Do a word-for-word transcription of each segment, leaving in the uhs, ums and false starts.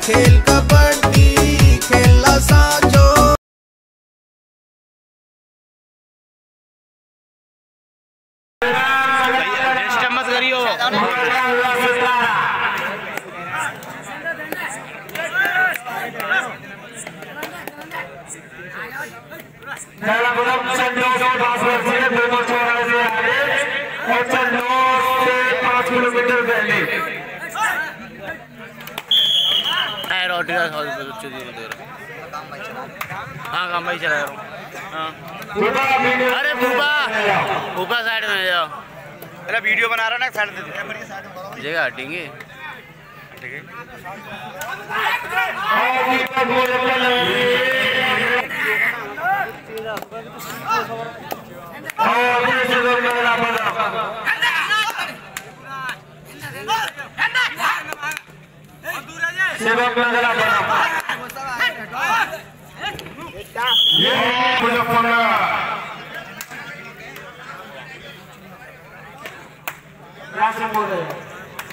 खेल कबड्डी खेलना साजो। मत करियो। पाँच किलोमीटर पहले रोटी का हाँ काम भाई चला रहा हूँ। अरे भूपा भूपा साइड में जाओ। अरे वीडियो बना रहा ना साइड में जगह हटेंगे। ठीक है ये मुजफ्फरनगर राशन बोल रहे हैं।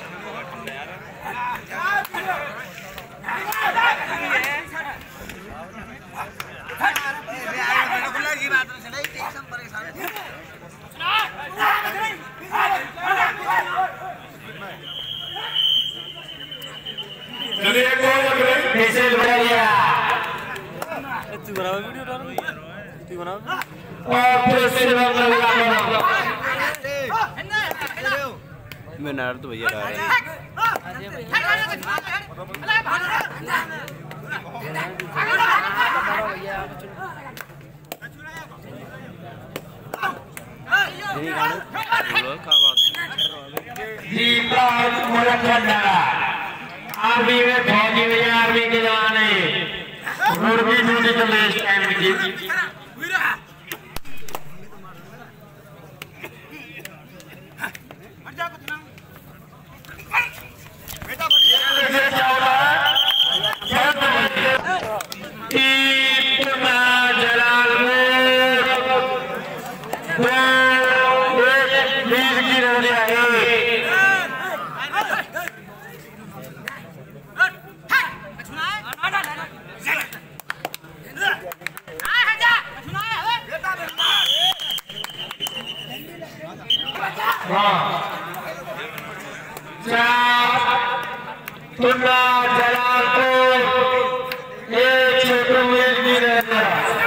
चलिए पीछे बढ़ा लिया तू बनाओ वीडियो डालो तू बनाओ और फिर से लगा मैं नार तो भैया रहा है दीपक मुजफ्फरनगर आर्मी में फौजी में आर्मी के जवान मुर्गी ड्यूटी चल रही इस टाइम की। टुन्ना जलालपुर वीर की नगरिया है। टुन्ना जलालपुर एक छोटू वीर की नगरिया।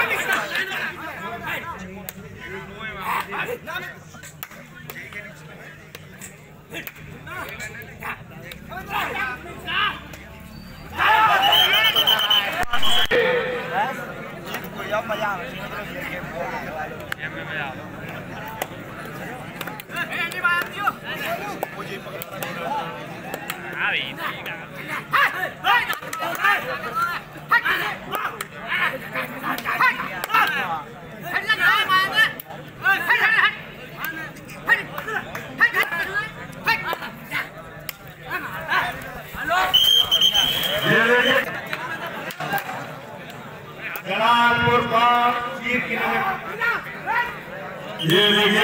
जलालपुर का वीर की नगरिया ये देखिए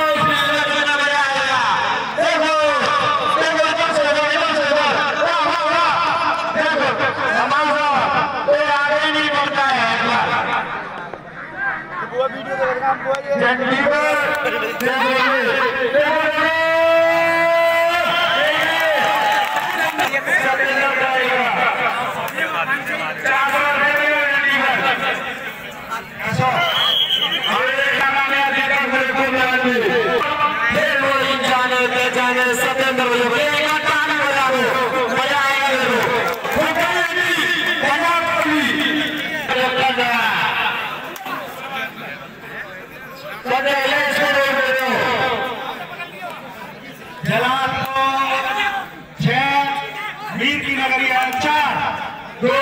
सतेंद्र वीर की नगरिया चार दो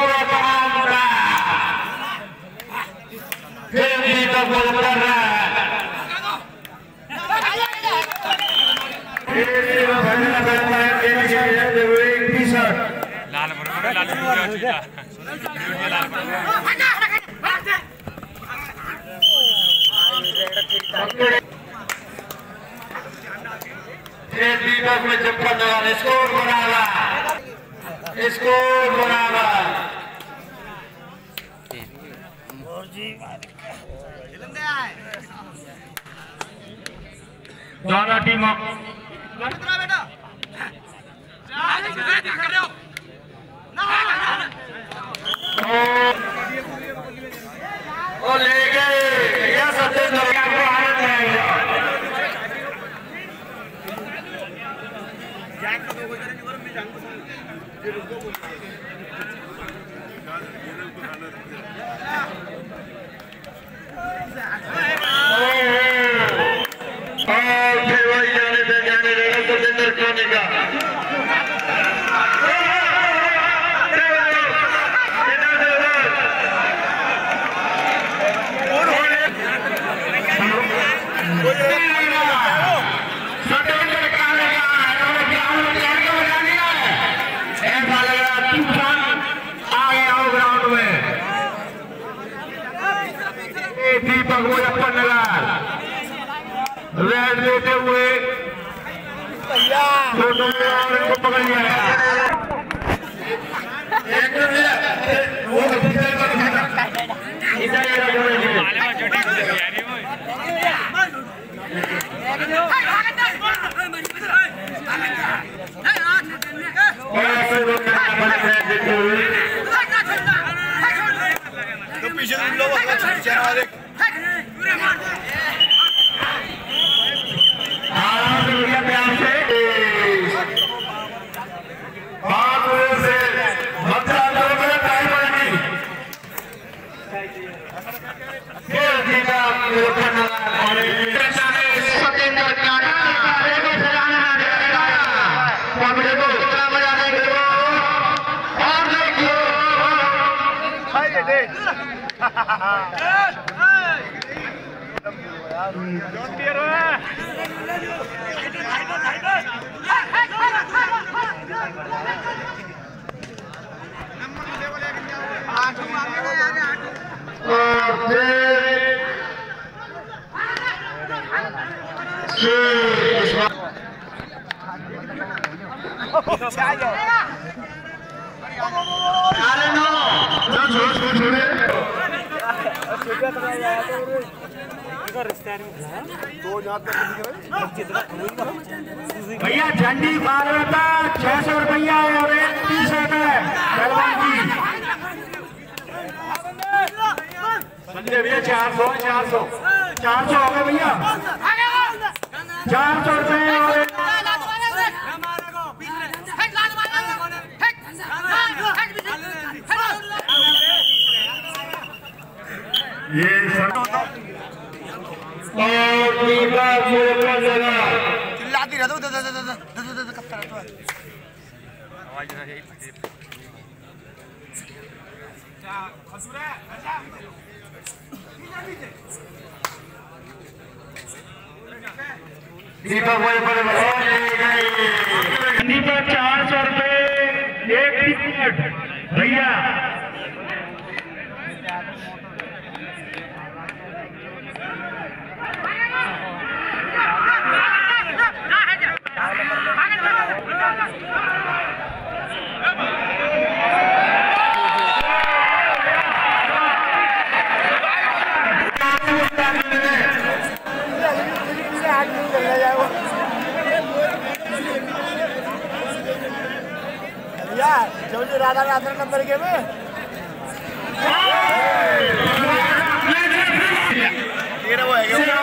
फिर दीपक मुजफ्फरनगर लाल लाल दीपक मुजफ्फरनगर स्कोर बनाया इसको बराबर दोनों टीमों वो ले गए यह सत्येंद्र का को आनंद आएगा सत्येंद्र काने का दीपक मुजफ्फरनगर रेड देते हुए छोटू को पकड़ लिया सत्येंद्र काने भैया झंडी मार रहा था छह सौ रुपया और एक टी शर्ट है पहलवान की संजय भैया चार सौ चार सौ चार सौ हो गए भैया चार सौ रुपये और ये चिल्लाती रह दो कब तरह आवाज ना यही दीपक भाई बड़े दीपक चार सौ रुपये एक टिकट भैया चौधरी राधा राधा नंबर के में तेरा वो है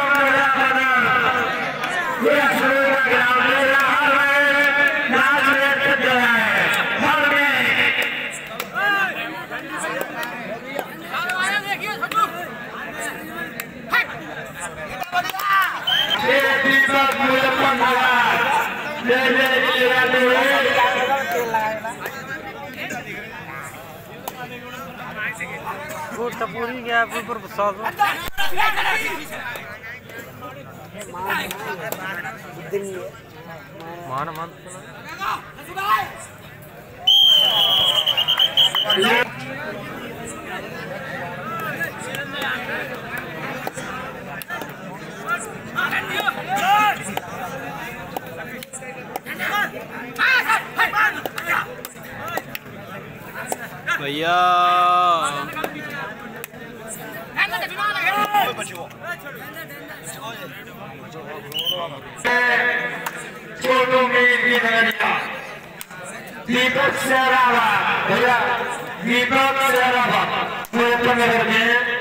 पूरी गया ऊपर सौ मान मान भैया छोटू मीर की नगरिया दीपक से भैया दीपक से मुजफ्फरनगर में